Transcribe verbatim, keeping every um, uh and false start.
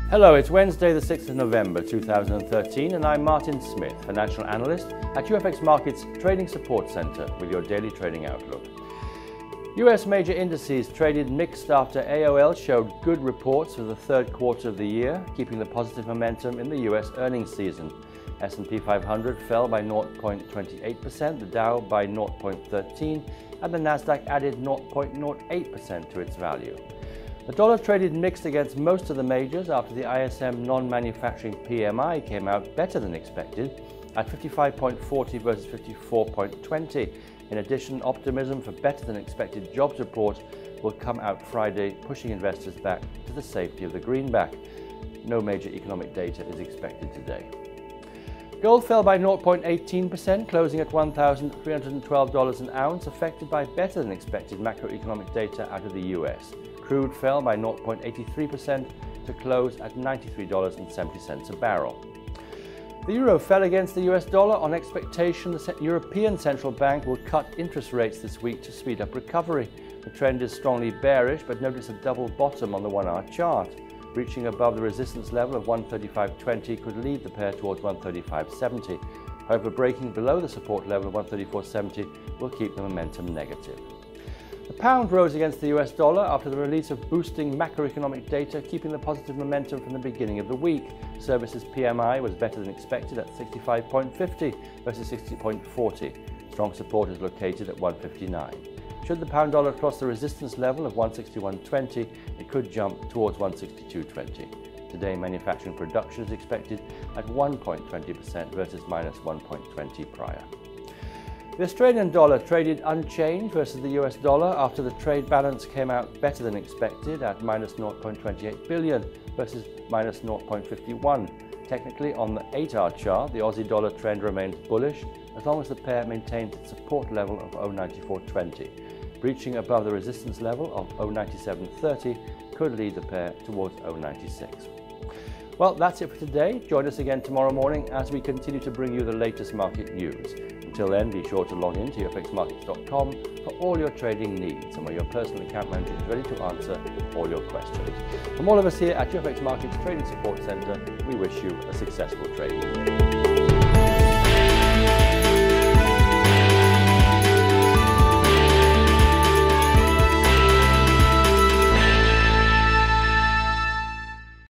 Hello, it's Wednesday the sixth of November two thousand thirteen and I'm Martin Smith, financial analyst at U F X Markets Trading Support Center with your daily trading outlook. U S Major Indices traded mixed after A O L showed good reports for the third quarter of the year, keeping the positive momentum in the U S earnings season. S and P five hundred fell by zero point two eight percent, the Dow by zero point one three, and the NASDAQ added zero point zero eight percent to its value. The dollar traded mixed against most of the majors after the I S M Non-Manufacturing P M I came out better than expected at fifty-five point four zero versus fifty-four point two zero. In addition, optimism for better than expected jobs report will come out Friday, pushing investors back to the safety of the greenback. No major economic data is expected today. Gold fell by zero point one eight percent, closing at one thousand three hundred twelve dollars an ounce, affected by better than expected macroeconomic data out of the U S. Crude fell by zero point eight three percent to close at ninety-three dollars and seventy cents a barrel. The euro fell against the U S dollar on expectation the European Central Bank will cut interest rates this week to speed up recovery. The trend is strongly bearish, but notice a double bottom on the one-hour chart. Reaching above the resistance level of one thirty-five twenty could lead the pair towards one thirty-five seventy. However, breaking below the support level of one thirty-four seventy will keep the momentum negative. The pound rose against the U S dollar after the release of boosting macroeconomic data, keeping the positive momentum from the beginning of the week. Services P M I was better than expected at sixty-five point five zero versus sixty point four zero. Strong support is located at one fifty-nine. Should the pound dollar cross the resistance level of one sixty-one twenty, it could jump towards one sixty-two twenty. Today, manufacturing production is expected at one point two zero percent versus minus one point two zero prior. The Australian dollar traded unchanged versus the U S dollar after the trade balance came out better than expected at minus zero point two eight billion versus minus zero point five one. Technically, on the eight hour chart, the Aussie dollar trend remains bullish as long as the pair maintains its support level of zero point nine four two zero. Breaching above the resistance level of zero point nine seven three zero could lead the pair towards zero point nine six. Well, that's it for today. Join us again tomorrow morning as we continue to bring you the latest market news. Until then, be sure to log in to U F X Markets dot com for all your trading needs and where your personal account manager is ready to answer all your questions. From all of us here at U F X Markets Trading Support Center, we wish you a successful trading day.